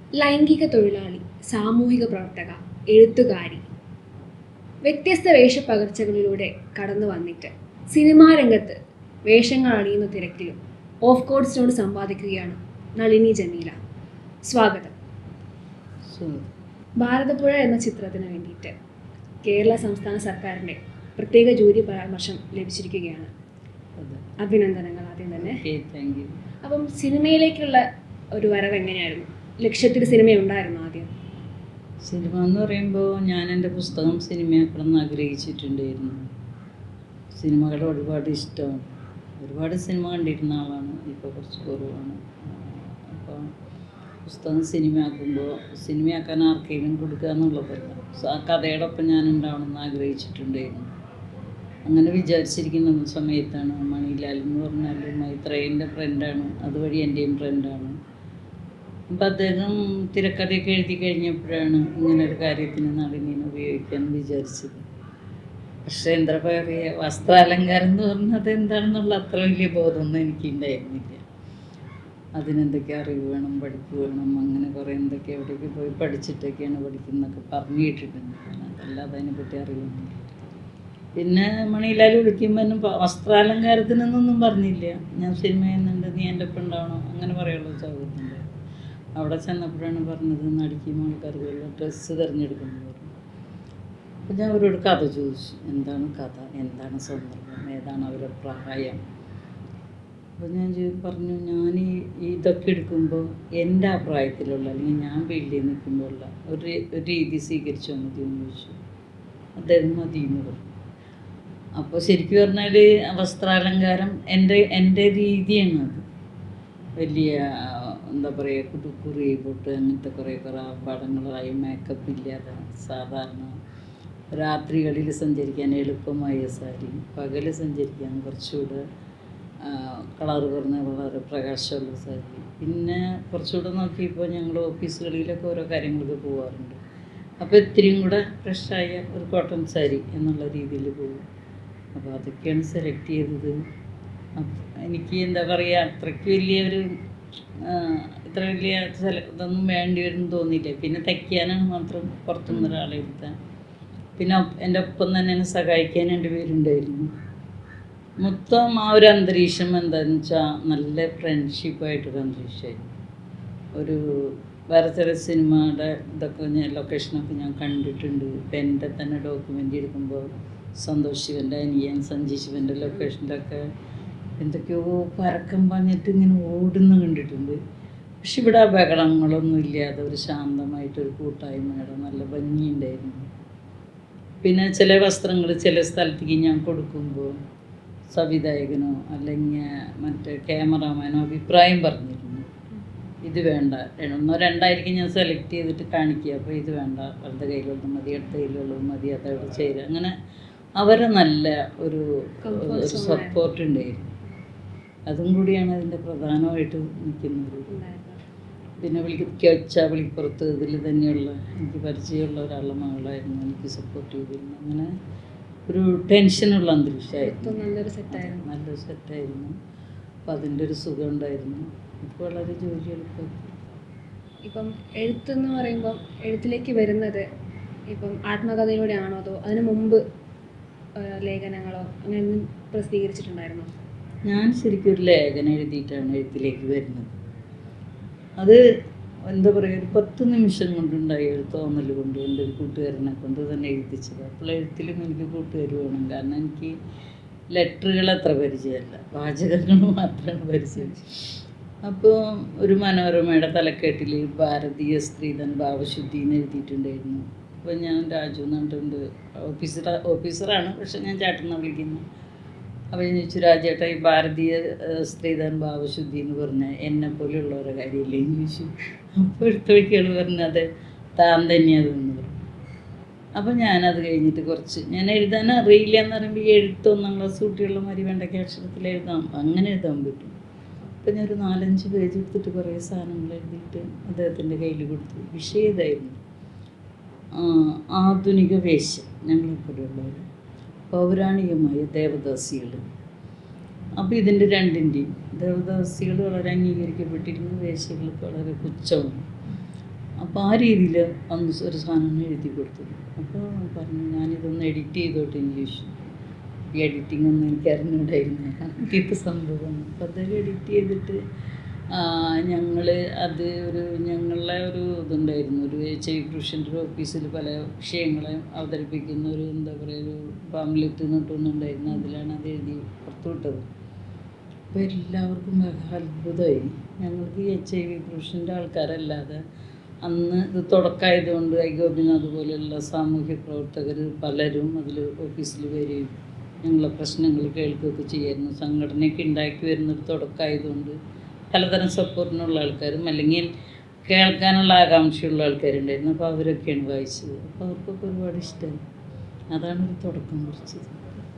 ലൈംഗിക തൊഴിലാളി, സാമൂഹിക പ്രവർത്തക, എഴുത്തുകാരി. വ്യത്യസ്ത വേഷപ്പകർച്ചകളിലൂടെ കടന്നു വന്നിട്ട് സിനിമാ രംഗത്ത് വേഷങ്ങൾ അണിയുന്ന തിരക്കിലും ഓഫ് കോഴ്സിനോട് സമ്പാദിക്കുകയാണ് നളിനി ജമീല. സ്വാഗതം. ഭാരതപ്പുഴ എന്ന ചിത്രത്തിന് വേണ്ടിയിട്ട് കേരള സംസ്ഥാന സർക്കാരിൻ്റെ പ്രത്യേക ജൂറി പരാമർശം ലഭിച്ചിരിക്കുകയാണ്. അഭിനന്ദനങ്ങൾ ആദ്യം തന്നെ. അപ്പം സിനിമയിലേക്കുള്ള ഒരു വരവ് എങ്ങനെയായിരുന്നു? ലക്ഷ്യത്തിൽ സിനിമ ഉണ്ടായിരുന്നു ആദ്യം? സിനിമ എന്ന് പറയുമ്പോൾ ഞാൻ എൻ്റെ പുസ്തകം സിനിമയാക്കണം എന്ന് ആഗ്രഹിച്ചിട്ടുണ്ടായിരുന്നു. സിനിമകൾ ഒരുപാട് ഇഷ്ടമാണ്. ഒരുപാട് സിനിമ കണ്ടിരുന്ന ആളാണ്. ഇപ്പോൾ കുറച്ച് കുറവാണ്. അപ്പോൾ പുസ്തകം സിനിമയാക്കുമ്പോൾ സിനിമയാക്കാൻ ആർക്കെങ്കിലും കൊടുക്കുക എന്നുള്ളതല്ല, ആ കഥയോടൊപ്പം ഞാൻ ഉണ്ടാവണമെന്ന് ആഗ്രഹിച്ചിട്ടുണ്ടായിരുന്നു. അങ്ങനെ വിചാരിച്ചിരിക്കുന്ന സമയത്താണ് മണിലാൽ എന്ന് പറഞ്ഞാൽ മൈത്രേയൻ്റെ ഫ്രണ്ടാണ്, അതുവഴി എൻ്റെയും ഫ്രണ്ടാണ്. അപ്പം അദ്ദേഹം തിരക്കഥയൊക്കെ എഴുതി കഴിഞ്ഞപ്പോഴാണ് ഇങ്ങനൊരു കാര്യത്തിന് നളിനിനെ ഉപയോഗിക്കാമെന്ന് വിചാരിച്ചത്. പക്ഷേ എന്താ പറയുക, വസ്ത്രാലങ്കാരം എന്ന് പറഞ്ഞത് എന്താണെന്നുള്ള അത്ര വലിയ ബോധമൊന്നും എനിക്കുണ്ടായിരുന്നില്ല. അതിനെന്തൊക്കെ അറിവ് വേണം, പഠിപ്പ് വേണം, അങ്ങനെ കുറേ എന്തൊക്കെ എവിടെയൊക്കെ പോയി പഠിച്ചിട്ടൊക്കെയാണ് പഠിക്കുന്നതൊക്കെ പറഞ്ഞു കേട്ടിട്ടുണ്ട്. അതല്ലാതെ അതിനെപ്പറ്റി അറിവൊന്നുമില്ല. പിന്നെ മണിലാൽ വിളിക്കുമ്പോൾ വസ്ത്രാലങ്കാരത്തിനൊന്നും പറഞ്ഞില്ല. ഞാൻ സിനിമ ചെയ്യുന്നുണ്ട്, നീ എൻ്റെ ഒപ്പം ഉണ്ടാവണം, അങ്ങനെ പറയുള്ളൂ ചോദിക്കുന്നുണ്ട്. അവിടെ ചെന്നപ്പോഴാണ് പറഞ്ഞത് നടിക്കുമ്പോൾ ആൾക്കാർക്ക് ഡ്രസ്സ് തിരഞ്ഞെടുക്കുന്നത് പറഞ്ഞു. അപ്പോൾ ഞാൻ അവരോട് കഥ ചോദിച്ചു, എന്താണ് കഥ, എന്താണ് സന്ദർഭം, ഏതാണ് അവരുടെ പ്രായം. അപ്പോൾ ഞാൻ പറഞ്ഞു, ഞാൻ ഇതൊക്കെ എടുക്കുമ്പോൾ എൻ്റെ ആ പ്രായത്തിലുള്ള അല്ലെങ്കിൽ ഞാൻ ഫീൽഡിൽ നിൽക്കുമ്പോഴുള്ള ഒരു രീതി സ്വീകരിച്ചാൽ മതി എന്ന് ചോദിച്ചു. അദ്ദേഹം മതിയെന്ന് പറഞ്ഞു. അപ്പോൾ ശരിക്കും പറഞ്ഞാൽ വസ്ത്രാലങ്കാരം എൻ്റെ രീതിയാണ്. അത് വലിയ എന്താ പറയുക, കുറി പൊട്ട് അങ്ങനത്തെ കുറേ പടങ്ങളായി മേക്കപ്പ് ഇല്ലാതെ സാധാരണ രാത്രികളിൽ സഞ്ചരിക്കാൻ എളുപ്പമായ സാരി, പകൽ സഞ്ചരിക്കാൻ കുറച്ചുകൂടെ കളറ് കുറഞ്ഞ വളരെ പ്രകാശമുള്ള സാരി. പിന്നെ കുറച്ചുകൂടെ നോക്കിയപ്പോൾ ഞങ്ങൾ ഓഫീസുകളിലൊക്കെ ഓരോ കാര്യങ്ങൾക്ക് പോകാറുണ്ട്. അപ്പോൾ ഇത്തിരിയും കൂടെ ഫ്രഷായ ഒരു കോട്ടൺ സാരി എന്നുള്ള രീതിയിൽ പോകും. അപ്പോൾ അതൊക്കെയാണ് സെലക്ട് ചെയ്തത്. എനിക്ക് എന്താ പറയുക, അത്രയ്ക്ക് വലിയൊരു ഇത്ര വലിയ ഇതൊന്നും വേണ്ടി വരുമെന്ന് തോന്നിയില്ല. പിന്നെ തയ്ക്കാനാണ് മാത്രം പുറത്തുനിന്ന് ഒരാളെ എടുത്താൽ. പിന്നെ എൻ്റെ ഒപ്പം തന്നെ എന്നെ സഹായിക്കാൻ എൻ്റെ പേരുണ്ടായിരുന്നു. മൊത്തം ആ ഒരു അന്തരീക്ഷം എന്താണെന്ന് വെച്ചാൽ നല്ല ഫ്രണ്ട്ഷിപ്പായിട്ടൊരു അന്തരീക്ഷമായിരുന്നു. ഒരു വേറെ ചില സിനിമയുടെ ഇതൊക്കെ ലൊക്കേഷനൊക്കെ ഞാൻ കണ്ടിട്ടുണ്ട്. ഇപ്പം എൻ്റെ തന്നെ ഡോക്യുമെൻ്റ് എടുക്കുമ്പോൾ സന്തോഷ് ശിവൻ്റെ അനിയൻ സഞ്ജയ് ശിവൻ്റെ ലൊക്കേഷനിലൊക്കെ എന്തൊക്കെയോ പരക്കം പറഞ്ഞിട്ട് ഇങ്ങനെ ഓടുന്ന കണ്ടിട്ടുണ്ട്. പക്ഷെ ഇവിടെ ബഹളങ്ങളൊന്നും ഇല്ലാതെ ഒരു ശാന്തമായിട്ടൊരു കൂട്ടായ്മയുടെ നല്ല ഭംഗിയുണ്ടായിരുന്നു. പിന്നെ ചില വസ്ത്രങ്ങൾ ചില സ്ഥലത്തേക്ക് ഞാൻ കൊടുക്കുമ്പോൾ സംവിധായകനോ അല്ലെങ്കിൽ മറ്റേ ക്യാമറാമാനോ അഭിപ്രായം പറഞ്ഞിരുന്നു, ഇത് വേണ്ട, ഒന്നോ രണ്ടായിരിക്കും ഞാൻ സെലക്ട് ചെയ്തിട്ട് കാണിക്കുക. അപ്പോൾ ഇത് വേണ്ട, വലത് കയ്യിലുള്ളത് മതി, അടുത്ത കയ്യിലുള്ളത് മതി, അതവിടെ ചേരുക. അങ്ങനെ അവരെ നല്ല ഒരു സപ്പോർട്ട് ഉണ്ടായിരുന്നു. അതും കൂടിയാണ് അതിൻ്റെ പ്രധാനമായിട്ട് നിൽക്കുന്നത്. പിന്നെ വെച്ചാൽ വിളിപ്പുറത്ത് ഇതിൽ തന്നെയുള്ള എനിക്ക് പരിചയമുള്ള ഒരാളുടെ മകളായിരുന്നു എനിക്ക് സപ്പോർട്ട് ചെയ്തിരുന്നു. അങ്ങനെ ഒരു ടെൻഷനുള്ള അന്തരീക്ഷമായിരുന്നു. നല്ലൊരു സെറ്റായിരുന്നു. അപ്പം അതിൻ്റെ ഒരു സുഖം ഉണ്ടായിരുന്നു. ഇപ്പോൾ വളരെ ജോലി എളുപ്പം. ഇപ്പം എഴുത്തെന്ന് പറയുമ്പം എഴുത്തിലേക്ക് വരുന്നത് ഇപ്പം ആത്മകഥയിലൂടെയാണോ അതോ അതിന് മുമ്പ് ലേഖനങ്ങളോ അങ്ങനെ പ്രസിദ്ധീകരിച്ചിട്ടുണ്ടായിരുന്നോ? ഞാൻ ശരിക്കും ഒരു ലേഖനം എഴുതിയിട്ടാണ് എഴുത്തിലേക്ക് വരുന്നത്. അത് എന്താ പറയുക, ഒരു 10 നിമിഷം കൊണ്ടുണ്ടായി ഒരു തോന്നൽ കൊണ്ട് എൻ്റെ ഒരു കൂട്ടുകാരനെ കൊണ്ട് തന്നെ എഴുതിച്ചത്. അപ്പോൾ എഴുത്തിലും എനിക്ക് കൂട്ടുകാർ വേണം. കാരണം എനിക്ക് ലെറ്ററുകൾ അത്ര പരിചയമല്ല, വാചകങ്ങൾ മാത്രമാണ് പരിചയം. അപ്പോൾ ഒരു മനോരമയുടെ തലക്കെട്ടിൽ ഭാരതീയ സ്ത്രീധൻ ഭാവശുദ്ധി എന്ന് എഴുതിയിട്ടുണ്ടായിരുന്നു. അപ്പോൾ ഞാൻ രാജു എന്നിട്ടുണ്ട്, ഓഫീസറാണ്, പക്ഷെ ഞാൻ ചേട്ടനെ വിളിക്കുന്നു. അപ്പോൾ ഞാൻ ചോദിച്ചു, രാജേട്ടാ ഈ ഭാരതീയ സ്ത്രീധൻ ഭാവശുദ്ധി എന്ന് പറഞ്ഞാൽ എന്നെപ്പോലെയുള്ളവരുടെ കാര്യമില്ലേ എന്ന് ചോദിച്ചു. അപ്പോൾ എടുത്തൊഴിക്കുകയാണ് പറഞ്ഞത് താൻ തന്നെയാതെന്ന് പറഞ്ഞു. അപ്പോൾ ഞാനത് കഴിഞ്ഞിട്ട് ഞാൻ എഴുതാൻ അറിയില്ല എന്ന് പറയുമ്പോൾ എഴുത്ത് 1ാം ക്ലാസ് കുട്ടികളുടെ മാതിരി വേണ്ടൊക്കെ അക്ഷരത്തിൽ എഴുതാം, അങ്ങനെ എഴുതാൻ പറ്റും. അപ്പോൾ ഞാനൊരു 4-5 പേജ് എടുത്തിട്ട് കുറേ സാധനങ്ങൾ എഴുതിയിട്ട് അദ്ദേഹത്തിൻ്റെ കയ്യിൽ കൊടുത്തു. വിഷയം ഇതായിരുന്നു, ആധുനിക വേശ്യ, ഞങ്ങളെപ്പോലെയുള്ളവർ, പൗരാണികമായ ദേവദാസികൾ. അപ്പോൾ ഇതിൻ്റെ രണ്ടിൻ്റെയും ദേവദാസികൾ വളരെ അംഗീകരിക്കപ്പെട്ടിരുന്നു, വേശ്യകൾക്ക് വളരെ പുച്ഛമാണ്. അപ്പോൾ ആ രീതിയിൽ അന്ന് ഒരു സാധനം എഴുതി കൊടുത്തത്. അപ്പോൾ പറഞ്ഞു ഞാനിതൊന്ന് എഡിറ്റ് ചെയ്തോട്ടെ എന്ന് ചോദിച്ചു. ഈ എഡിറ്റിംഗ് ഒന്നും എനിക്ക് അറിഞ്ഞുകൂടായിരുന്നു, ആദ്യത്തെ സംഭവമാണ്. അപ്പോൾ അതൊരു എഡിറ്റ് ചെയ്തിട്ട് ഞങ്ങളെ ഒരു ഇതുണ്ടായിരുന്നു, ഒരു HIV കൃഷിൻ്റെ ഒരു ഓഫീസിൽ പല വിഷയങ്ങളെയും അവതരിപ്പിക്കുന്ന ഒരു എന്താ പറയുക ഒരു പാംലെറ്റ് എന്നിട്ടൊന്നുണ്ടായിരുന്നു. അതിലാണ് അത് എഴുതി പുറത്തു വിട്ടത്. അപ്പോൾ എല്ലാവർക്കും അത്ഭുതമായി. ഞങ്ങൾക്ക് ഈ HIV കൃഷിൻ്റെ ആൾക്കാരല്ലാതെ അന്ന് ഇത് തുടക്കമായതുകൊണ്ട് ഗോപിനാഥ് പോലെയുള്ള സാമൂഹ്യ പ്രവർത്തകർ പലരും അതിൽ ഓഫീസിൽ വരികയും ഞങ്ങളെ പ്രശ്നങ്ങൾ കേൾക്കുകയൊക്കെ ചെയ്യായിരുന്നു. സംഘടനയൊക്കെ ഉണ്ടാക്കി വരുന്നൊരു തുടക്കമായതുകൊണ്ട് പലതരം സപ്പോർട്ടിനുള്ള ആൾക്കാരും അല്ലെങ്കിൽ കേൾക്കാനുള്ള ആകാംക്ഷയുള്ള ആൾക്കാരുണ്ടായിരുന്നു. അപ്പോൾ അവരൊക്കെയാണ് വായിച്ചത്. അപ്പോൾ അവർക്കൊക്കെ ഒരുപാട് ഇഷ്ടമായി. അതാണ് ഒരു തുടക്കം കുറിച്ചത്.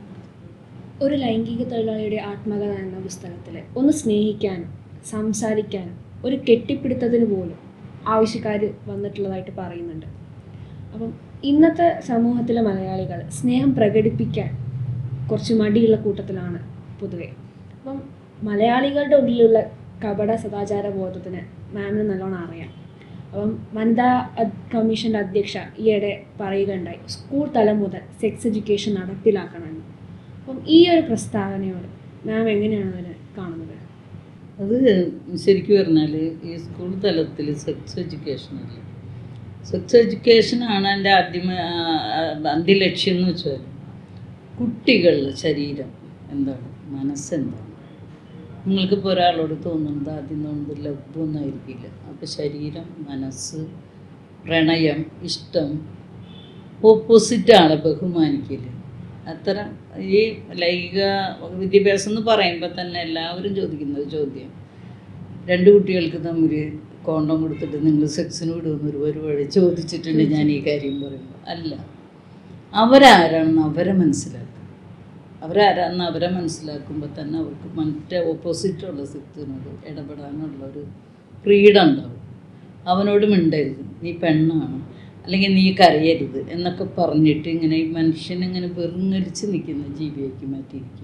ഒരു ലൈംഗിക തൊഴിലാളിയുടെ ആത്മകഥ എന്ന പുസ്തകത്തിൽ ഒന്ന് സ്നേഹിക്കാനും സംസാരിക്കാനും ഒരു കെട്ടിപ്പിടുത്തത്തിന് പോലും ആവശ്യക്കാർ വന്നിട്ടുള്ളതായിട്ട് പറയുന്നുണ്ട്. അപ്പം ഇന്നത്തെ സമൂഹത്തിലെ മലയാളികൾ സ്നേഹം പ്രകടിപ്പിക്കാൻ കുറച്ച് മടിയുള്ള കൂട്ടത്തിലാണ് പൊതുവെ. അപ്പം മലയാളികളുടെ ഉള്ളിലുള്ള കപട സദാചാര ബോധത്തിന് മാമിന് നല്ലോണം അറിയാം. അപ്പം വനിതാ കമ്മീഷൻ്റെ അധ്യക്ഷ ഈയിടെ പറയുകയുണ്ടായി സ്കൂൾ തലം മുതൽ സെക്സ് എഡ്യൂക്കേഷൻ നടപ്പിലാക്കണമെന്ന്. അപ്പം ഈ ഒരു പ്രസ്താവനയോട് മാം എങ്ങനെയാണ് അതിനെ കാണുന്നത്? അത് ശരിക്കും പറഞ്ഞാൽ ഈ സ്കൂൾ തലത്തിൽ സെക്സ് എഡ്യൂക്കേഷനല്ല, സെക്സ് എഡ്യൂക്കേഷനാണ് എൻ്റെ അന്ത്യലക്ഷ്യം എന്ന് വെച്ചാൽ കുട്ടികളുടെ ശരീരം എന്താണ്, മനസ്സെന്താണ്. നിങ്ങൾക്കിപ്പോൾ ഒരാളോട് തോന്നുന്നത് ആദ്യം തോന്നുന്നത് ലഭ്യമൊന്നായിരിക്കില്ല. അപ്പോൾ ശരീരം, മനസ്സ്, പ്രണയം, ഇഷ്ടം ഓപ്പോസിറ്റാണ് ബഹുമാനിക്കൽ. അത്തരം ഈ ലൈംഗിക വിദ്യാഭ്യാസം എന്ന് പറയുമ്പോൾ തന്നെ എല്ലാവരും ചോദിക്കുന്നത് ചോദ്യം, രണ്ട് കുട്ടികൾക്ക് തമ്മിൽ കോണ്ടം കൊടുത്തിട്ട് നിങ്ങൾ സെക്സിന് വിടുമെന്നൊരു പരിപാടി ചോദിച്ചിട്ടുണ്ട് ഞാൻ ഈ കാര്യം പറയുമ്പോൾ. അല്ല, അവരാരാണെന്ന് അവരെ മനസ്സിലാക്കുക. അവരാരാണെന്ന് അവരെ മനസ്സിലാക്കുമ്പോൾ തന്നെ അവർക്ക് മറ്റേ ഓപ്പോസിറ്റുള്ള സെക്സിനോട് ഇടപെടാനുള്ളൊരു ഫ്രീഡം ഉണ്ടാവും. അവനോട് മിണ്ടരുത്, നീ പെണ്ണാണ്, അല്ലെങ്കിൽ നീ കരയരുത് എന്നൊക്കെ പറഞ്ഞിട്ട് ഇങ്ങനെ ഈ മനുഷ്യനിങ്ങനെ വെറുങ്ങലിച്ച് നിൽക്കുന്ന ജീവിയാക്കി മാറ്റിയിരിക്കുക.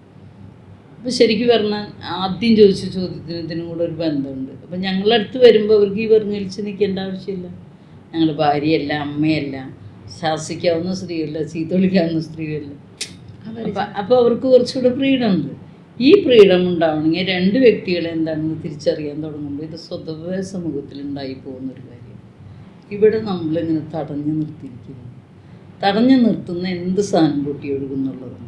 അപ്പോൾ ശരിക്കും പറഞ്ഞാൽ ആദ്യം ചോദിച്ച ചോദ്യത്തിന് ഇതിനും കൂടെ ഒരു ബന്ധമുണ്ട്. അപ്പം ഞങ്ങളടുത്ത് വരുമ്പോൾ അവർക്ക് ഈ വെറുങ്ങലിച്ച് നിൽക്കേണ്ട ആവശ്യമില്ല. ഞങ്ങൾ ഭാര്യയല്ല, അമ്മയല്ല, ശാസിക്കാവുന്ന സ്ത്രീയല്ല, ചീത്ത വിളിക്കാവുന്ന സ്ത്രീയല്ല. അപ്പോൾ അവർക്ക് കുറച്ചുകൂടെ ഫ്രീഡം ഉണ്ട്. ഈ ഫ്രീഡം ഉണ്ടാവണമെങ്കിൽ രണ്ട് വ്യക്തികളെ എന്താണെന്ന് തിരിച്ചറിയാൻ തുടങ്ങുമ്പോൾ ഇത് സ്വതവേ സമൂഹത്തിൽ ഉണ്ടായി പോകുന്നൊരു കാര്യം. ഇവിടെ നമ്മളിങ്ങനെ തടഞ്ഞു നിർത്തിയിരിക്കുന്നു. തടഞ്ഞു നിർത്തുന്ന എന്ത് സാധനം പൊട്ടി ഒഴുകുന്നുള്ളതാണ്.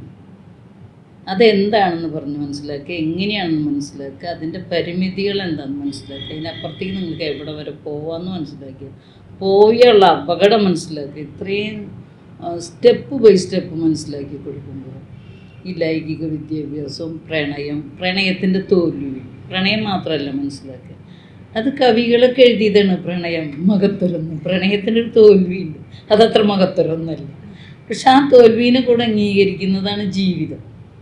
അതെന്താണെന്ന് പറഞ്ഞ് മനസ്സിലാക്കുക, എങ്ങനെയാണെന്ന് മനസ്സിലാക്കുക, അതിൻ്റെ പരിമിതികൾ എന്താണെന്ന് മനസ്സിലാക്കുക, അതിനപ്പുറത്തേക്ക് നിങ്ങൾക്ക് എവിടെ വരെ പോകാമെന്ന് മനസ്സിലാക്കുക, പോയുള്ള അപകടം മനസ്സിലാക്കുക. ഇത്രയും സ്റ്റെപ്പ് ബൈ സ്റ്റെപ്പ് മനസ്സിലാക്കി കൊടുക്കുമ്പോൾ ഈ ലൈംഗിക വിദ്യാഭ്യാസവും പ്രണയത്തിൻ്റെ തോൽവി, പ്രണയം മാത്രമല്ല മനസ്സിലാക്കുക. അത് കവികളൊക്കെ എഴുതിയതാണ് പ്രണയം മഹത്തരൊന്നും. പ്രണയത്തിനൊരു തോൽവിയുണ്ട്, അതത്ര മഹത്തരൊന്നല്ല. പക്ഷെ ആ തോൽവീനെ കൂടെ അംഗീകരിക്കുന്നതാണ് ജീവിതം.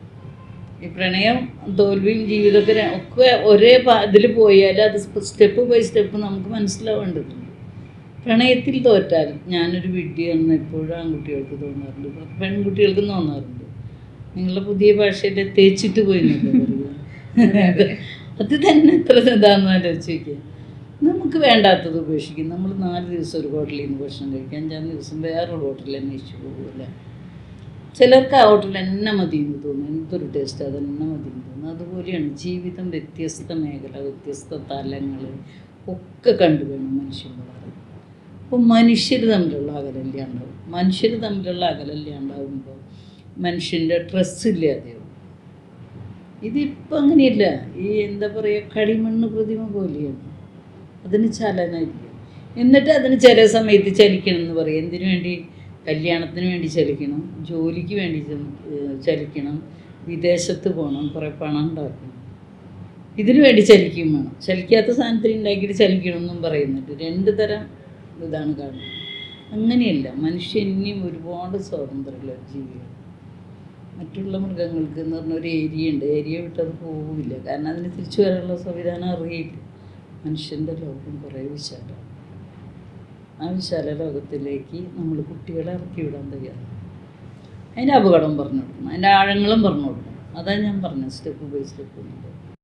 ഈ പ്രണയം തോൽവിയും ജീവിതമൊക്കെ ഒക്കെ ഒരേ ഇതിൽ പോയാൽ അത് സ്റ്റെപ്പ് ബൈ സ്റ്റെപ്പ് നമുക്ക് മനസ്സിലാവേണ്ടതുണ്ട്. പ്രണയത്തിൽ തോറ്റാൽ ഞാനൊരു വിഡ്ഢിയാണെന്ന് എപ്പോഴും ആൺകുട്ടികൾക്ക് തോന്നാറുണ്ട്, പെൺകുട്ടികൾക്കും തോന്നാറുണ്ട്. നിങ്ങളുടെ പുതിയ ഭാഷയിൽ തേച്ചിട്ട് പോയിന്നല്ലേ പറയുക. അത് തന്നെ എത്ര ഇതാണെന്ന് ആലോചിക്കുക. നമുക്ക് വേണ്ടാത്തത് ഉപേക്ഷിക്കും. നമ്മൾ 4 ദിവസം ഒരു ഹോട്ടലിൽ നിന്ന് ഭക്ഷണം കഴിക്കാം, 5-ാം ദിവസം വേറൊരു ഹോട്ടലിൽ അന്വേഷിച്ച് പോകില്ല. ചിലർക്ക് ആ ഹോട്ടലിൽ എന്നെ മതി എന്ന് തോന്നും, എന്തൊരു ടേസ്റ്റ് അതെന്നെ മതി എന്ന് തോന്നും. അതുപോലെയാണ് ജീവിതം. വ്യത്യസ്ത മേഖല, വ്യത്യസ്ത തലങ്ങൾ ഒക്കെ കണ്ടു വേണം മനുഷ്യൻ വളരാൻ. അപ്പോൾ മനുഷ്യർ തമ്മിലുള്ള അകലല്യ ഉണ്ടാവും. മനുഷ്യർ തമ്മിലുള്ള അകലല്യ ഉണ്ടാകുമ്പോൾ മനുഷ്യൻ്റെ ഡ്രസ്സില്ലാതെയാവും. ഇതിപ്പോൾ അങ്ങനെയല്ല. ഈ എന്താ പറയുക, കളിമണ്ണ് പ്രതിമ പോലെയാണ്. അതിന് ചലനമില്ല. എന്നിട്ട് അതിന് ചില സമയത്ത് ചലിക്കണം എന്ന് പറയും. എന്തിനു വേണ്ടി? കല്യാണത്തിന് വേണ്ടി ചലിക്കണം, ജോലിക്ക് വേണ്ടി ചലിക്കണം, വിദേശത്ത് പോകണം, കുറേ പണം ഉണ്ടാക്കണം, ഇതിനു വേണ്ടി ചലിക്കും വേണം. ചലിക്കാത്ത സാധനത്തിന് ഉണ്ടാക്കിയിട്ട് ചലിക്കണമെന്നും പറയുന്നുണ്ട്. 2 തരം ഇതാണ് കാണുന്നത്. അങ്ങനെയല്ല, മനുഷ്യൻ ഇനിയും ഒരുപാട് സ്വാതന്ത്ര്യമുള്ള ജീവിയാണ്. മറ്റുള്ള മൃഗങ്ങൾക്ക് എന്ന് പറഞ്ഞ ഒരു ഏരിയ ഉണ്ട്, ഏരിയ വിട്ടത് പോവില്ല. കാരണം അതിന് തിരിച്ചു വരാനുള്ള സംവിധാനം അറിയില്ല. മനുഷ്യൻ്റെ ലോകം കുറേ വിശാലമാണ്. ആ വിശാല ലോകത്തിലേക്ക് നമ്മൾ കുട്ടികളെ ഇറക്കി വിടാൻ തയ്യാറാണ്. അതിൻ്റെ അപകടം പറഞ്ഞു കൊടുക്കണം, അതിൻ്റെ ആഴങ്ങളും പറഞ്ഞു കൊടുക്കണം. അതാണ് ഞാൻ പറഞ്ഞത്, സ്റ്റെപ്പ് ബൈ സ്റ്റെപ്പ്.